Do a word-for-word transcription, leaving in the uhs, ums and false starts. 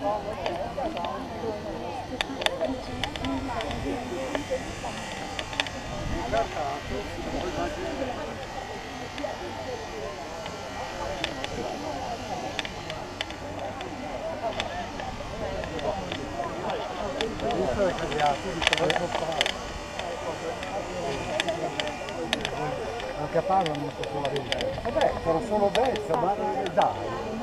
Anche a Parma non so fuori. Vabbè, sono solo destra, ma dai.